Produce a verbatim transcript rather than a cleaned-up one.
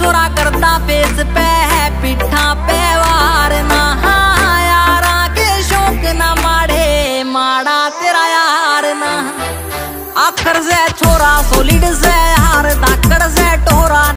छोरा करता फेस पे है पिठा पे वार ना यारा के शौक ना माड़े माड़ा तेरा यार ना आखर से छोरा सोलिड से हार धाकड़ से टोरा।